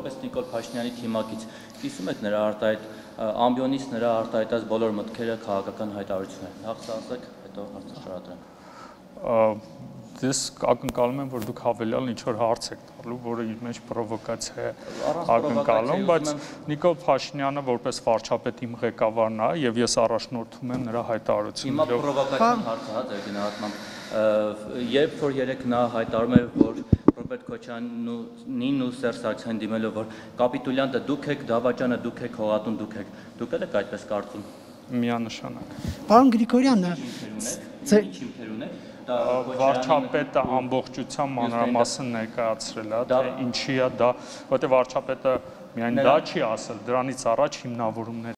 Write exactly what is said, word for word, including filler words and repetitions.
որպես Նիկոլ Փաշինյանի թիմակից կիսում եք նրա արտահայտ ամբիոնից նրա արտահայտած բոլոր մտքերը քաղաքական հայտարարությունները։ Նախ սա ասեք, հետո հարցը շարադրենք։ Ես ակնկալում եմ, որ դուք հավելյալ ինչ-որ հարց եք տալու, որը իր մեջ պրովոկացիա է ակնկալում, բայց Նիկոլ Փաշինյանը որպես վարչապետ իմ ղեկավարն է եւ ես առաջնորդում եմ նրա հայտարարությունները։ Հիմա պրովոկացիոն հարցը հա ձեր գնահատմամբ, երբ որ երեք նա հայտարարում է, որ Ռոբերտ Քոչանյանին ու Սերժ Սարգսյանին դիմելով, որ կապիտուլյանտը դուք եք, դավաճանը դուք եք, հողատուն դուք եք, դուք եք այդպես կարծում։ Միանշանակ։ Պարոն Գրիգորյանը, ինչ հիմքեր ունեք։ Վարչապետը ամբողջությամբ մանրամասն ներկայացրել է, թե ինչի է դա, որտեղ վարչապետը միայն դա չի ասել, դրանից առաջ հիմնավորումներ